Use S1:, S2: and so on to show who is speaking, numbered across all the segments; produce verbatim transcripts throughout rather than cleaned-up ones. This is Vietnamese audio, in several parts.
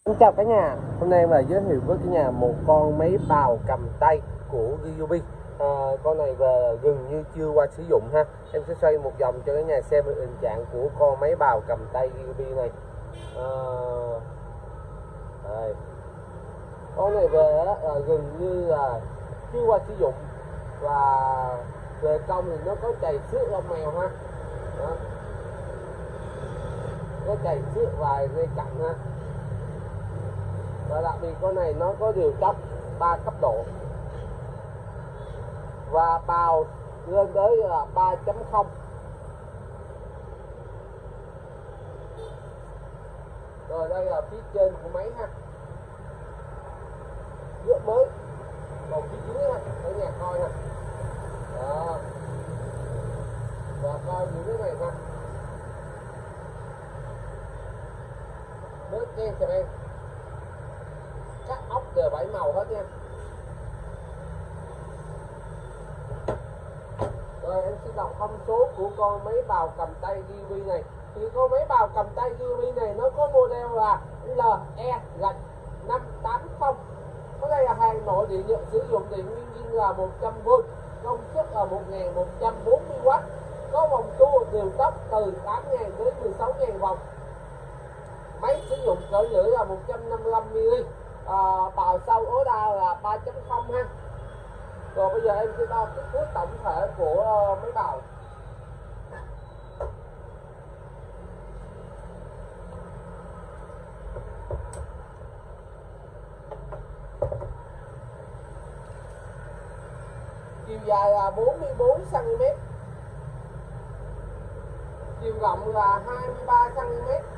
S1: Xin chào cả nhà, hôm nay em là giới thiệu với cả nhà một con máy bào cầm tay của Ryobi. à, Con này về gần như chưa qua sử dụng ha. Em sẽ xoay một vòng cho cả nhà xem tình trạng của con máy bào cầm tay Ryobi này. à, đây. Con này về là gần như là chưa qua sử dụng, và về công thì nó có chày xước lông mèo ha. Đó. Có chày xước vài dây cạnh ha. Và đặc biệt con này nó có điều tốc ba cấp độ và bào lên tới là ba chấm không. Rồi đây là phía trên của máy ha, rất mới, còn phía dưới ha, ở nhà coi ha. Đó. Và coi những cái này ha, bớt đen cho em, các ốc đều bảy màu hết nha. Rồi em sẽ đọc thông số của con máy bào cầm tay Ryobi này. Thì con máy bào cầm tay Ryobi này nó có model là L E năm tám không. Cái đây là hàng nội địa nhận sử dụng điện nguyên nhiên là một trăm vôn, công suất là một nghìn một trăm bốn mươi oát, có vòng tua điều tốc từ tám nghìn đến mười sáu nghìn vòng. Máy sử dụng cỡ lưỡi là một trăm năm mươi lăm mi-li-mét, à, bào sau ố đa là ba chấm không ha. Rồi bây giờ em sẽ đo kích thước tổng thể của uh, máy bào. Chiều dài là bốn mươi bốn xăng ti mét, chiều rộng là hai mươi ba xăng ti mét,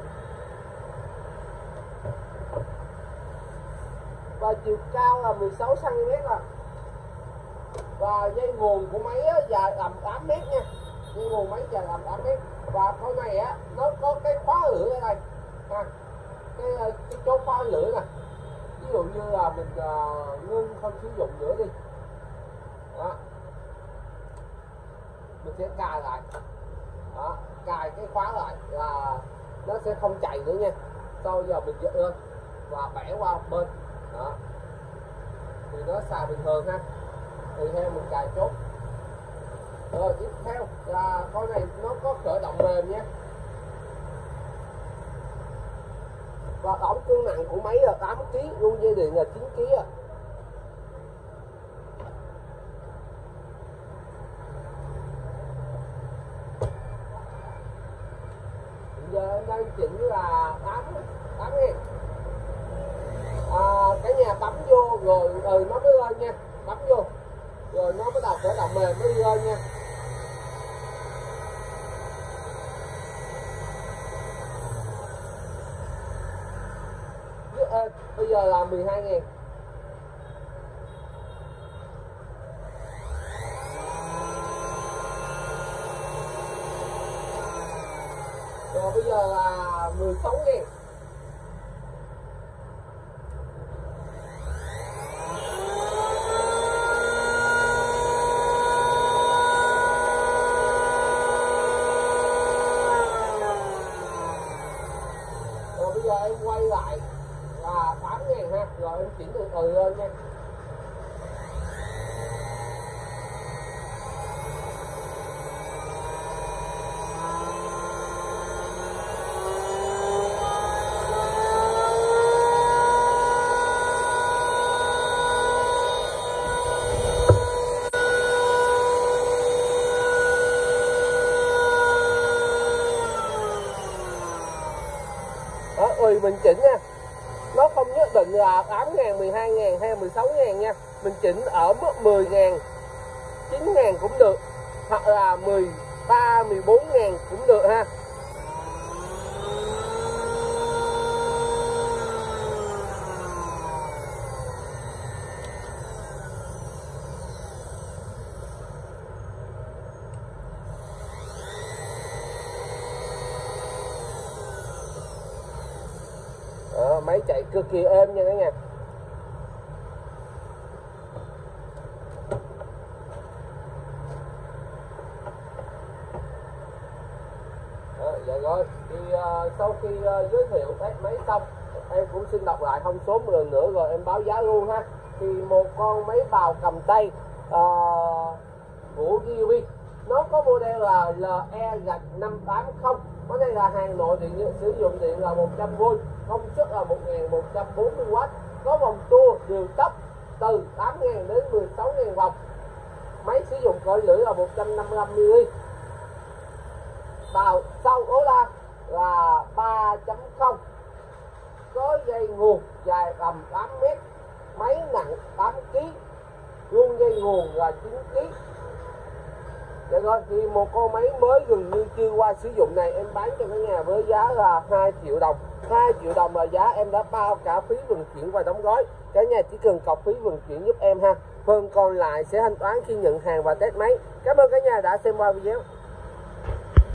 S1: và chiều cao là mười sáu xăng ti mét. Rồi. Và dây nguồn của máy á, dài tầm tám mét nha. Dây nguồn máy dài tầm tám mét. Và con này á, nó có cái khóa lửa ở đây ha. Cái, cái chỗ khóa lửa nè. Ví dụ như là mình uh, ngưng không sử dụng nữa đi. Đó. Mình sẽ cài lại. Đó. Cài cái khóa lại là nó sẽ không chạy nữa nha. Sau giờ mình giật lên và bẻ qua một bên. Đó. Thì nó xài bình thường ha. Thì theo mình cài chốt. Rồi tiếp theo là con này nó có khởi động mềm nha. Và tổng cân nặng của máy là tám ki lô gam, luôn dây điện là chín ki lô gam. Bây giờ em đang chỉnh là tám nghìn. À, cả nhà bấm vô rồi ừ, nó mới lên nha. Bấm vô rồi nó bắt đầu khởi động mềm mới đi lên nha. Ê, bây giờ là mười hai nghìn. Rồi bây giờ là mười sáu nghìn. Bây giờ em quay lại là tám nghìn ha, rồi em chỉnh từ từ lên nha. Tùy mình chỉnh nha, nó không nhất định là tám nghìn, mười hai nghìn hay mười sáu nghìn nha. Mình chỉnh ở mức mười nghìn, chín nghìn cũng được, hoặc là mười ba, mười bốn nghìn cũng được ha. Đó, máy chạy cực kỳ êm nha cả nhà. Đó, dạ rồi thì uh, sau khi uh, giới thiệu test máy xong, em cũng xin đọc lại thông số một lần nữa rồi em báo giá luôn ha. Thì một con máy bào cầm tay uh, của Giobi, nó có model là L E năm tám không. Có đây là hàng nội điện, sử dụng điện là một trăm vôn, công suất là một nghìn một trăm bốn mươi oát, có vòng tua điều tốc từ tám nghìn đến mười sáu nghìn vòng. Máy sử dụng cỡ lưỡi là một trăm năm mươi lăm mi-li-mét. Bào sau ố la là ba chấm không, có dây nguồn dài tầm tám mét, máy nặng tám ki lô gam, vuông dây nguồn là chín ki lô gam. Dạ rồi, thì một con máy mới gần như chưa qua sử dụng này em bán cho cả nhà với giá là hai triệu đồng. hai triệu đồng là giá em đã bao cả phí vận chuyển và đóng gói. Cả nhà chỉ cần cọc phí vận chuyển giúp em ha. Phần còn lại sẽ thanh toán khi nhận hàng và test máy. Cảm ơn cả nhà đã xem qua video.